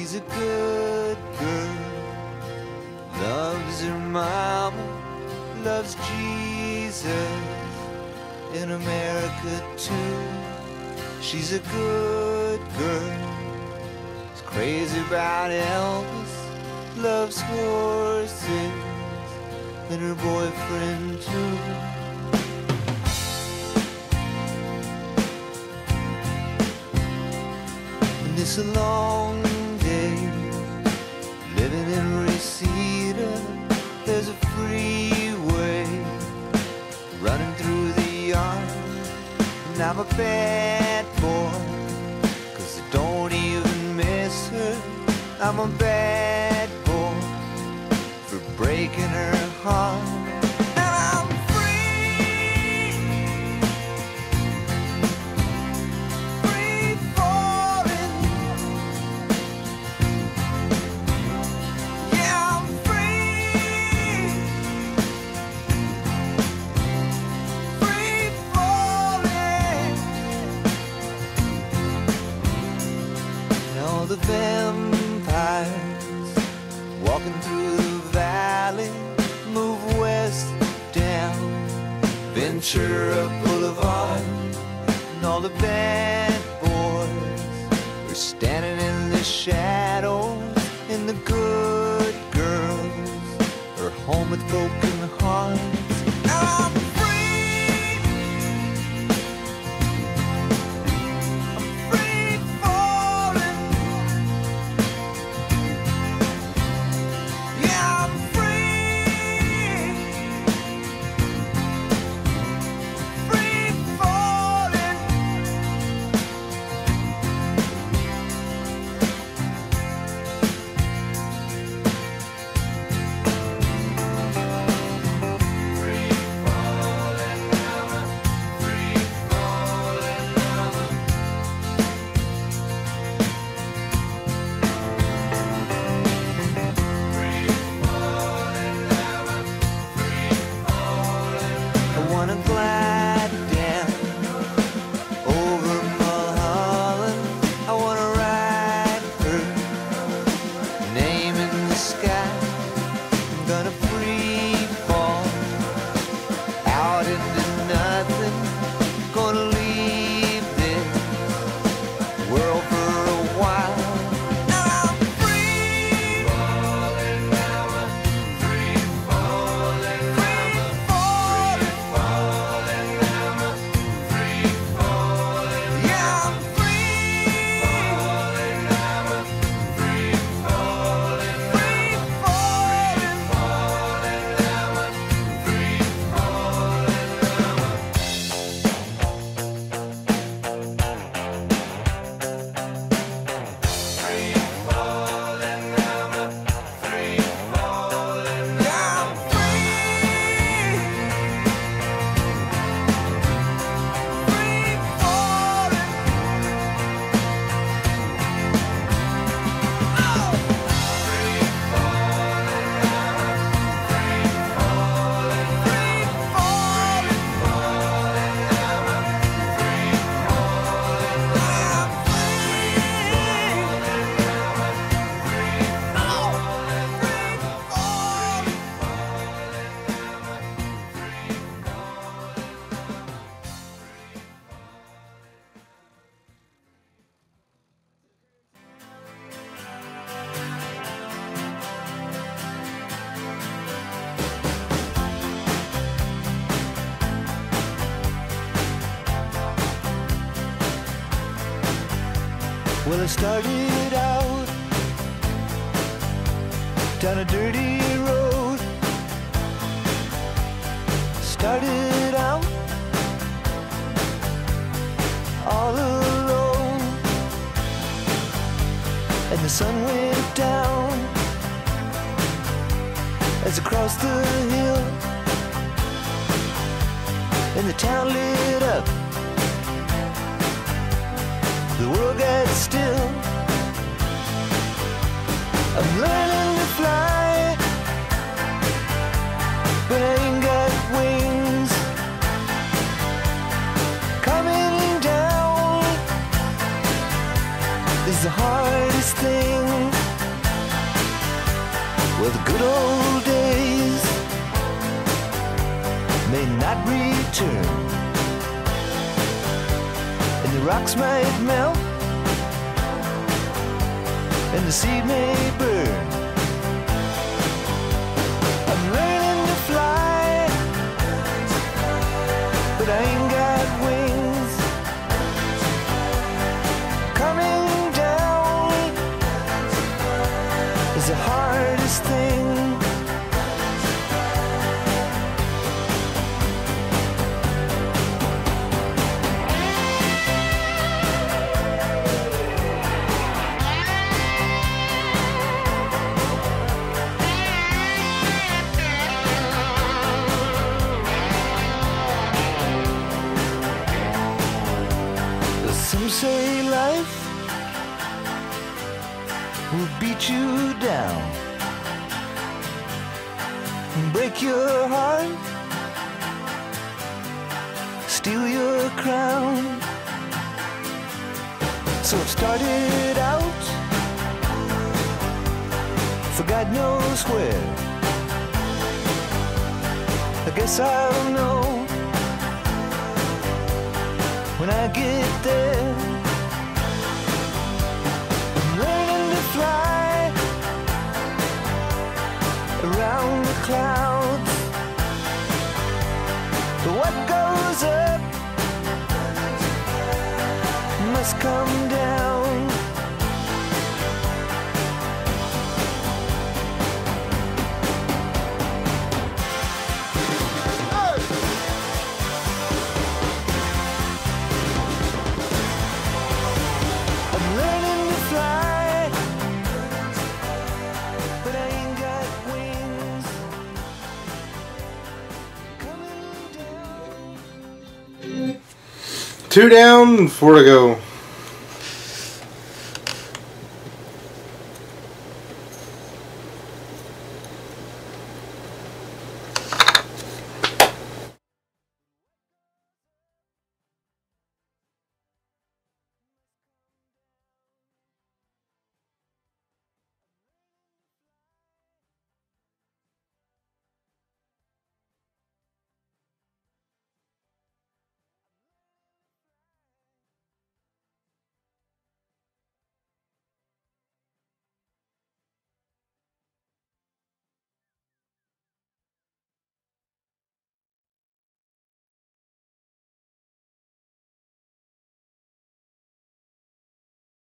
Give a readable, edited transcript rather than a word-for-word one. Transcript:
She's a good girl, loves her mama, loves Jesus, in America too. She's a good girl, is crazy about Elvis, loves horses, and her boyfriend too. And it's a long day, living in Reseda. There's a freeway running through the yard, and I'm a bad boy, 'cause I don't even miss her. I'm a bad boy for breaking her heart. And I'm free, free falling. Yeah, I'm free, free falling. And all the vampires walking through the valley move west down Ventura Boulevard, and all the bad boys are standing in the shadows, and the good girls are home with broken hearts. I'm free, I'm free falling. Yeah, I'm free, free falling. Free falling, I'm a free falling, I'm a free falling, I'm a free falling. I wanna glide down over Mulholland. I wanna ride her name in the sky. I'm gonna free fall out into nothing. Gonna leave this world for a while. And I'm free falling, I'm a free falling, free falling, falling, I'm a free falling. Yeah, I'm free falling, I'm a free falling, free falling, falling, I'm a free falling, I'm a free falling, I'm a free falling. Yeah, I'm free, free falling. Oh, free falling, I'm a free falling, free falling, falling, I'm a free falling. I'm Well, I started out down a dirty road. Started out all alone, and the sun went down as I crossed the hill, and the town lit up. The world got still. I'm learning to fly, but I ain't got wings. Coming down is the hardest thing. Well, the good old days may not return, and the rocks might melt, and the sea may burn. I'm learning to fly, but I ain't got wings. Coming down is the hardest thing. Some say life will beat you down, break your heart, steal your crown. So it started out for God knows where. I guess I'll know when I get there. I'm learning to fly around the clouds, but what goes up must come down. Two down, 4 to go.